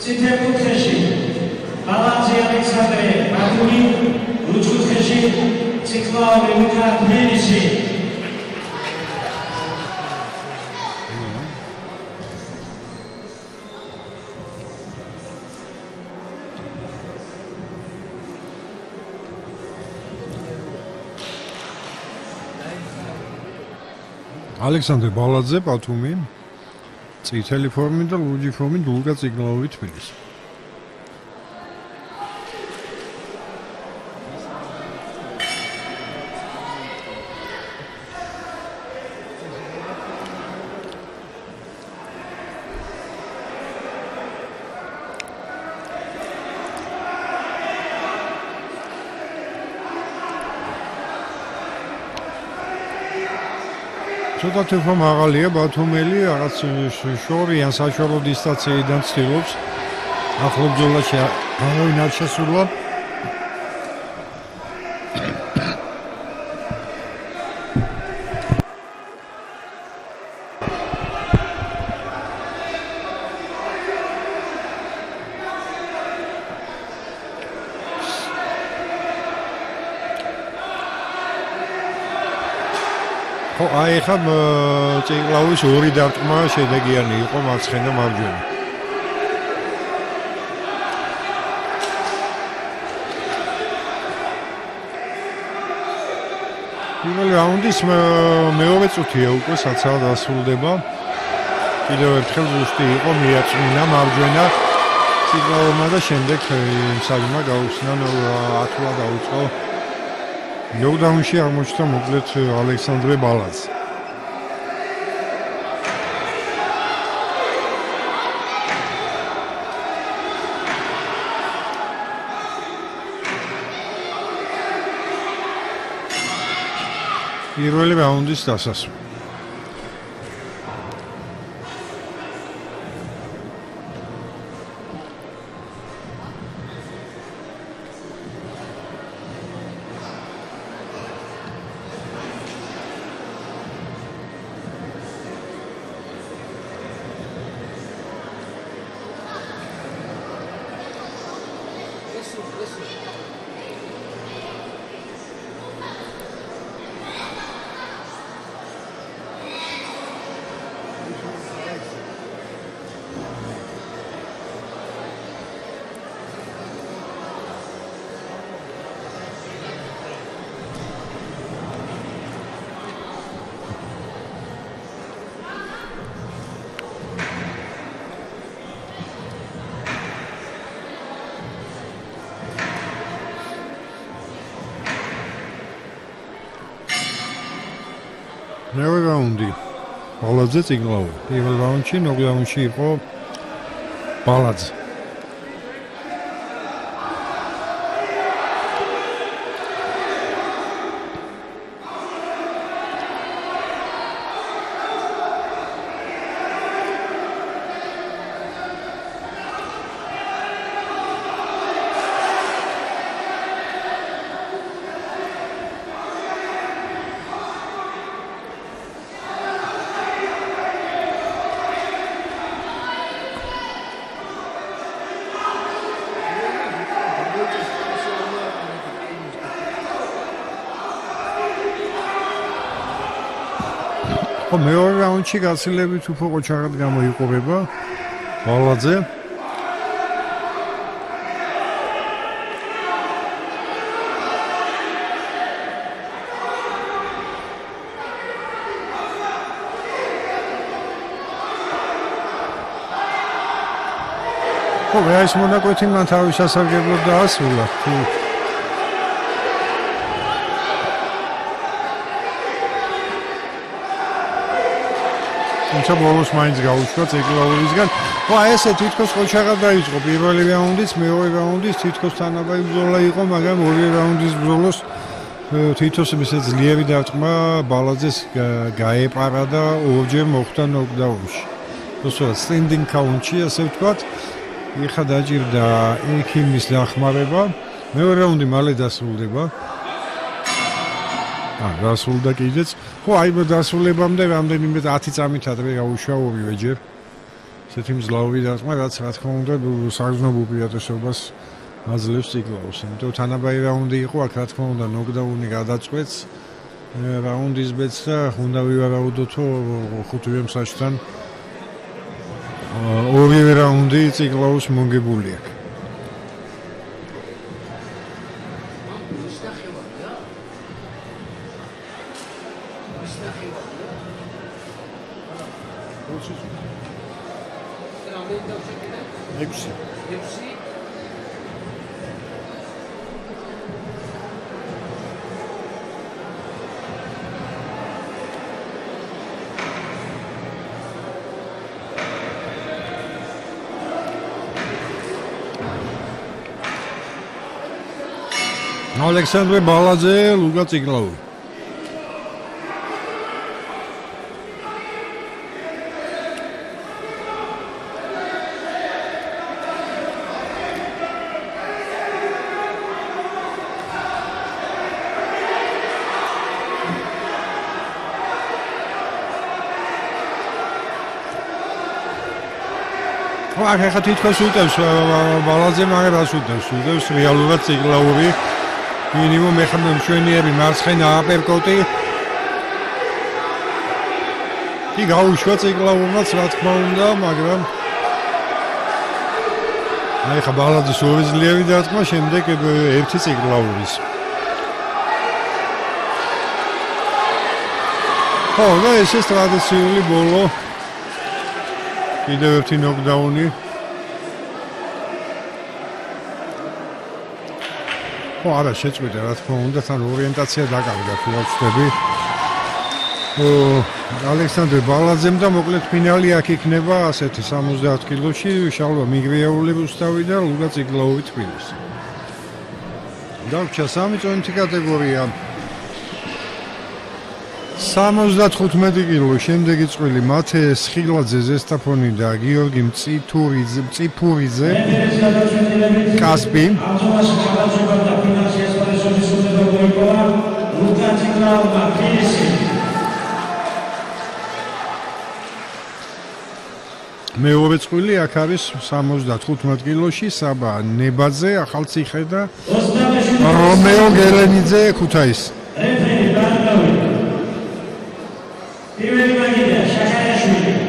წითელ კუთხეში ბალანზე ალექსანდრე ბათუმი, ლუჩ კუთხეში ციკლაური ლუკა თბილისი. ალექსანდრე ბალაძე ბათუმი, წითელი ფორმი და ლურჯი ფორმი ლუკა ციკლაური თბილისი. ცოტა თეფა მაღალია ბათუმელი, რაღაც შორიან საშუალო დისტანციიდან ცდილობს ახლო ბრძოლაში არავინ არ შესულა. აი ხა ციკლაურის ორი დარტყმა შედეგიანი იყო მარცხენა მარჯვენა. პირველი რაუნდის მეორე წუთია უკვე საცაა დასრულდება. კიდევ ერთხელ ზუსტი იყო მიაწმინა მარჯვენა ციკლაურმა და შემდეგ მსაჯმა გაუხსნა ათლა დაუწყო. ნოკდაუნში აღმოჩნდა მოკლედ ალექსანდრე ბალაძე. პირველი რაუნდის დასასრული. მეორე რაუნდი ბალაძე ციკლაური. პირველ რაუნდში ნოკდაუნში იყო ბალაძე. მეორე რაუნდში გაცილებით უფრო ყოჩაღად გამოიყურება ბალაძე. ეს მონაკვეთი მან თავის სასარგებლოდ დაასრულა. თუმცა ბოლოს მაინც გაუჩნდა ციკლაურისგან. ესე თითქოს ყოჩაღად დაიწყო პირველი რაუნდიც, მეორე რაუნდის თითქოს თანაბარი ბრძოლა იყო, მაგრამ ორი რაუნდის ბრძოლას თითოს ისე ძლიერი დარტყმა ბალაძეს გაეპარა და ორჯერ მოხვდა ნოკდაუნში. უბრალოდ სტენდინგ კაუნტში ასე ვთქვათ. ეხა დაჭირდა ექიმის დახმარება. მეორე რაუნდი მალე დასრულდება. დასრულდა კიდეც. დასრულებამდე რამდენიმე 10 წამით ადრე გაუშვა ორივე ჯერ. ესეთი მძლავრი დარტყმა, რაც რა თქმა უნდა საგრძნობ უპირატესობას აძლევს ციკლაუს. იმიტომ თანაბარი რაუნდი იყო, აქ რა თქმა უნდა ნოკდაუნი გადაწყვეტს რაუნდის ბედს და უნდა ვივარაუდოთო ხუთივე მსაჯთან ორივე რაუნდი ციკლაუს მოგებული აქვს. Alexandre Baladze, Luka Tsiklaou. ახლა თითქოს უტევს ბალაძე, მაგრამ რას უტევს რეალურად ციკლაური მინიმუმ მეხმე მშვენიერი მარცხენა აპერკოტი კი გაუშვა ციკლაურმაც რა თქმა უნდა, მაგრამ აი ხა ბალაძის ორი ძლიერი დარტყმა, შემდეგ ერთი ციკლაურის. ხო, და ეს ტრადიციული ბოლო კიდევ ერთი ნოკდაუნი. ხო, არა შეწყვიტა რა თქმა უნდა, თან ორიენტაცია დაკარგა თუ არ ვწდები. ალექსანდრე ბალაძემ და მოკლედ ფინალი აქ იქნება ასეთი 70 კილოში, შალვა მიგვიაულები უსტავი და ლუკა ციკლაოვი თბილისი. დარჩა სამი წონითი კატეგორია. 75 კილო, შემდეგი წყვილი მათე სხილაძე ზესტაფონი და გიორგი მწიფურიძე კასპი. მეორე წყვილი აქ არის 75 კილოში, საბა ნებაძე, ახალციხე და რომეო გელენიძე ქუთაისი. პირველი მაგიდია შაქარაშვილი